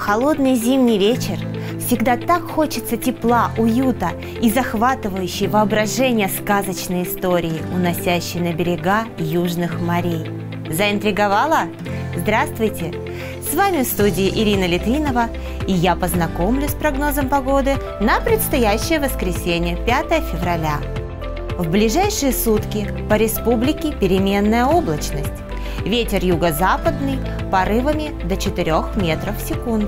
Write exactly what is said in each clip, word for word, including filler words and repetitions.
холодный зимний вечер всегда так хочется тепла, уюта и захватывающей воображение сказочной истории, уносящей на берега южных морей. Заинтриговала? Здравствуйте! С вами в студии Ирина Литвинова, и я познакомлю с прогнозом погоды на предстоящее воскресенье, пятое февраля. В ближайшие сутки по республике переменная облачность. Ветер юго-западный порывами до четырёх метров в секунду.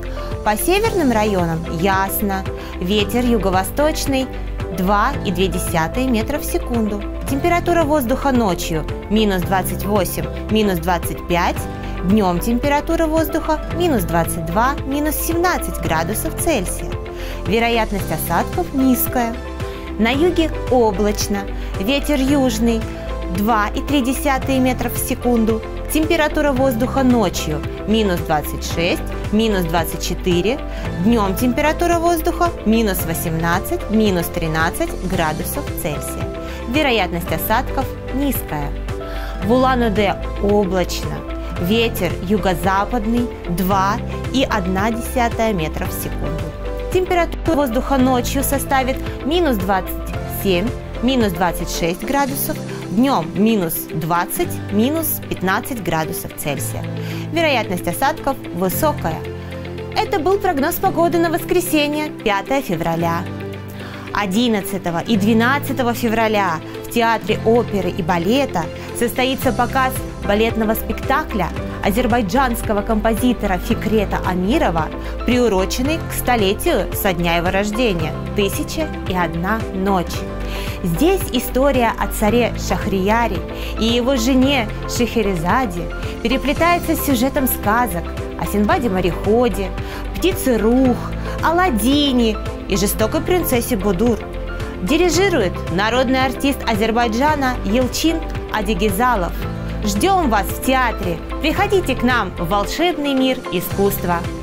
По северным районам ясно. Ветер юго-восточный два и две десятых метра в секунду. Температура воздуха ночью минус двадцать восемь, минус двадцать пять. Днем температура воздуха минус двадцать два, минус семнадцать градусов Цельсия. Вероятность осадков низкая. На юге облачно. Ветер южный два и три десятых метра в секунду. Температура воздуха ночью минус двадцать шесть, минус двадцать четыре. Днем температура воздуха минус восемнадцать, минус тринадцать градусов Цельсия. Вероятность осадков низкая. В Улан-Удэ облачно. Ветер юго-западный два и одна десятая метра в секунду. Температура воздуха ночью составит минус двадцать семь, минус двадцать шесть градусов. Днем минус двадцать, минус пятнадцать градусов Цельсия. Вероятность осадков высокая. Это был прогноз погоды на воскресенье, пятое февраля. одиннадцатого и двенадцатого февраля в Театре оперы и балета состоится показ балетного спектакля азербайджанского композитора Фикрета Амирова, приуроченный к столетию со дня его рождения «Тысяча и одна ночь». Здесь история о царе Шахрияре и его жене Шехерезаде переплетается с сюжетом сказок о Синдбаде-мореходе, птице Рух, Аладдине и жестокой принцессе Будур. Дирижирует народный артист Азербайджана Елчин Адигизалов. Ждем вас в театре! Приходите к нам в волшебный мир искусства!